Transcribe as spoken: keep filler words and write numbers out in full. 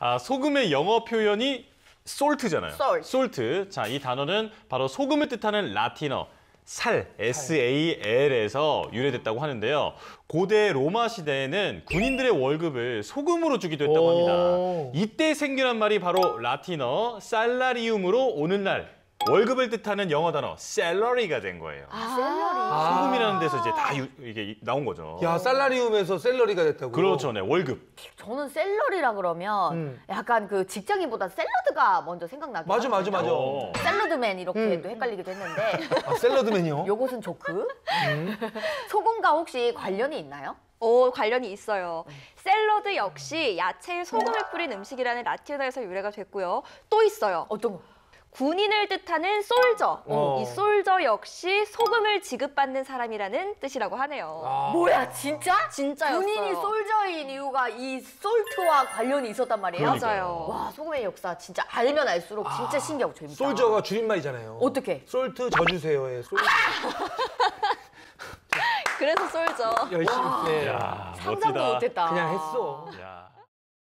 아, 소금의 영어 표현이 salt잖아요. salt. salt. 자, 이 단어는 바로 소금을 뜻하는 라틴어 살, 에스 에이 엘에서 유래됐다고 하는데요. 고대 로마 시대에는 군인들의 월급을 소금으로 주기도 했다고 합니다. 이때 생겨난 말이 바로 라틴어 살라리움으로 오늘날 월급을 뜻하는 영어 단어 샐러리가 된 거예요. 아, 샐러리. 소금이라는 데서 이제 다 유, 이게 나온 거죠. 야, 살라리움에서 샐러리가 됐다고. 그렇죠, 네, 월급. 저는 샐러리라 그러면 음. 약간 그 직장인보다 샐러드가 먼저 생각나긴 맞아, 맞아, 맞아. 어. 샐러드맨 이렇게도 음. 헷갈리기도 했는데 아, 샐러드맨이요? 요것은 조크? 음. 소금과 혹시 관련이 있나요? 오, 관련이 있어요. 샐러드 역시 야채에 소금을 뿌린 음식이라는 라틴어에서 유래가 됐고요. 또 있어요. 어떤 거? 군인을 뜻하는 솔저. 어. 이 솔저 역시 소금을 지급받는 사람이라는 뜻이라고 하네요. 아. 뭐야, 진짜? 진짜였어요. 군인이 솔저인 이유가 이 솔트와 관련이 있었단 말이에요? 그러니까요. 맞아요. 와, 소금의 역사 진짜 알면 알수록 진짜 신기하고 재밌다. 솔저가 줄임말이잖아요. 어떻게? 솔트 져주세요의 솔저. 그래서 솔저. 열심히 해. 야, 상상도 멋지다. 못했다. 그냥 했어. 야.